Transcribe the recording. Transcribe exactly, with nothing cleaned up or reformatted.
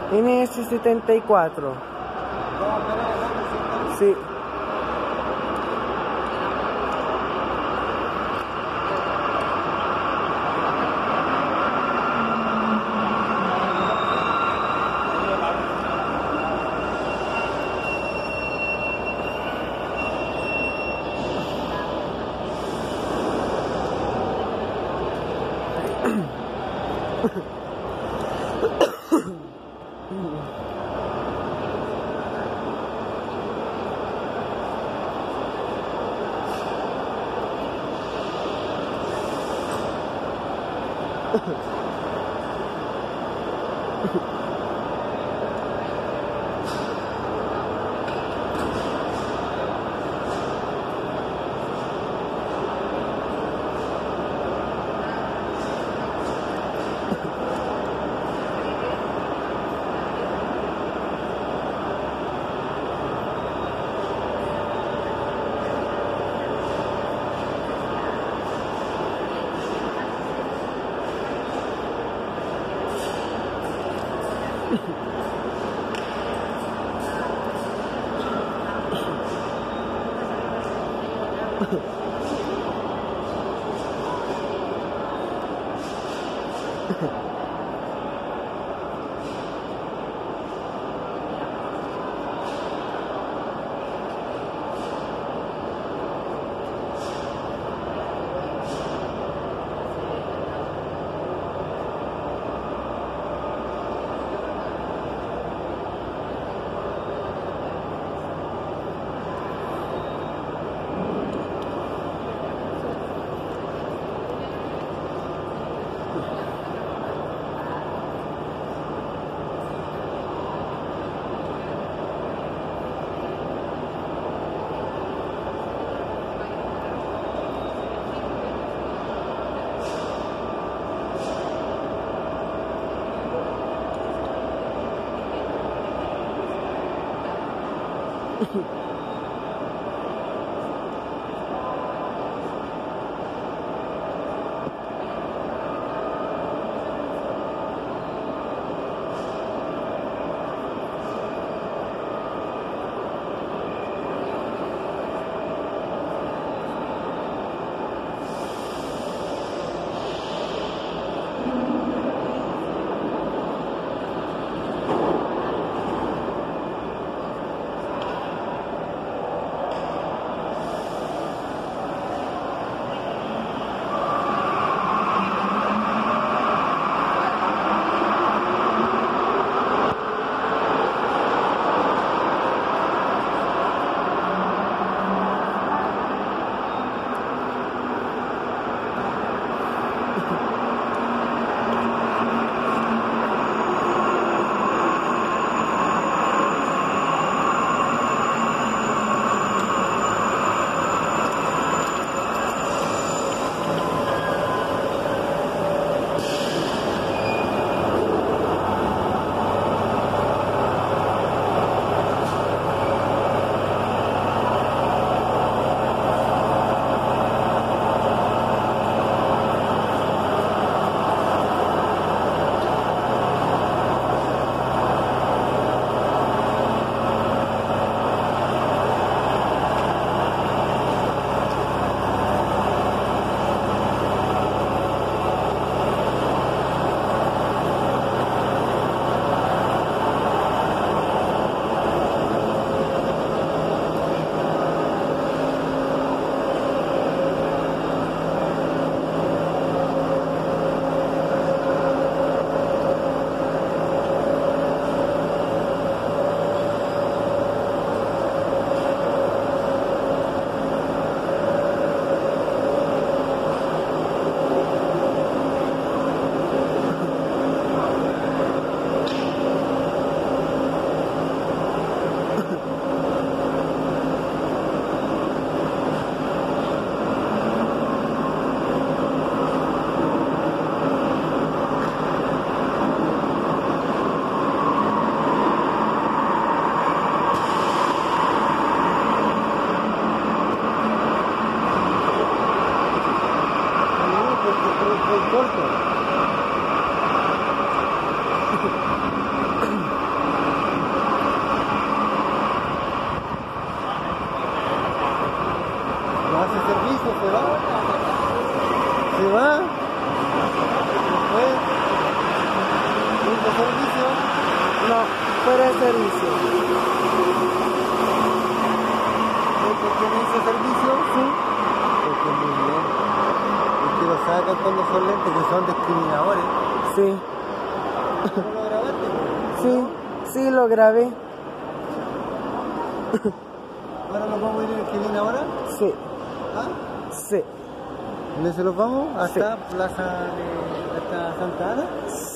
N S setenta y cuatro. Sí. se va. ¿Fue? ¿Punto servicio? No, fuera de servicio. ¿Por qué no hizo servicio? Sí. Porque muy bien. Es que lo sacan cuando son lentes, que son discriminadores. Sí. ¿No lo grabaste? Sí, sí lo grabé. ¿Ahora nos vamos a ir en el que viene ahora? Sí, ¿Ah? sí, ¿Dónde se los vamos? ¿Hasta Plaza de hasta Santa Ana?